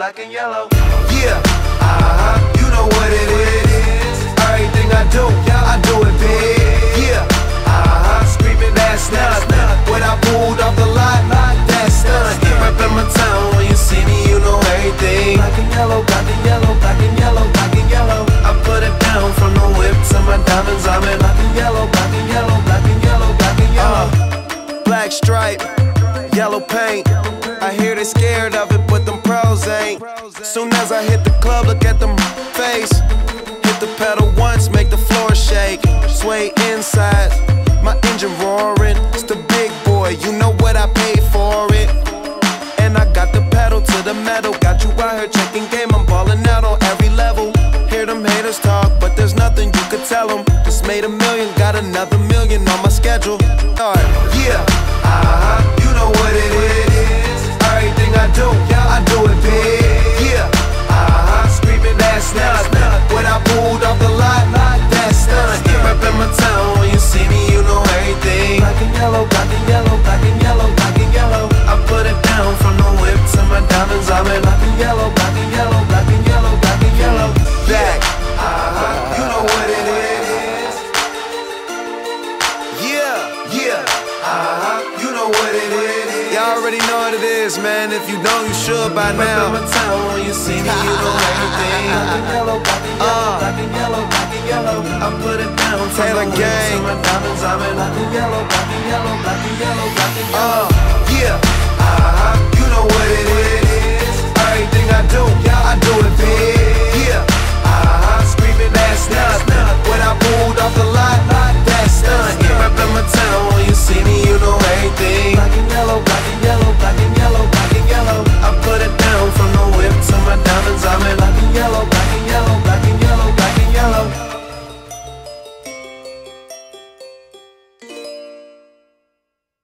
black and yellow. Yeah, you know what it is. Everything I do it big. Yeah, screaming that's not. When I pulled off the lot, that's done. Reppin' my town, when you see me, you know everything. Black and yellow, black and yellow, black and yellow, black and yellow. I put it down from the whip to my diamonds. I'm in black and yellow, black and yellow, black and yellow, black and yellow. Black stripe, yellow paint. I hear they scared of it, but them pros ain't. Soon as I hit the club, look at them face. Hit the pedal once, make the floor shake. Sway inside, my engine roaring. It's the big boy, you know what I paid for it. And I got the pedal to the metal. Got you out here checking game, I'm ballin' out on every level. Hear them haters talk, but there's nothing you could tell them. Just made $1 million, got another $1 million on my schedule. Yeah, you know what it is. Everything I do it big. Yeah, screaming that's not. When I pulled off the lot, that's done. Reppin' my town, when you see me, you know everything. Black and yellow, black and yellow, black and yellow, black and yellow. I put it down from the whip to my diamonds. I'm in black and yellow, black and yellow, black and yellow, black and yellow. Back, you know what it is. Yeah, you know what it is. Y'all already know what it is, man. If you don't, you should by now. My town, when you see me, you know everything. Black and yellow, black and yellow, black and yellow, black and yellow. I put it down Taylor gang. My diamonds, I'm in black and yellow, black and yellow, black and yellow, black and yellow. Yeah, you know what it is.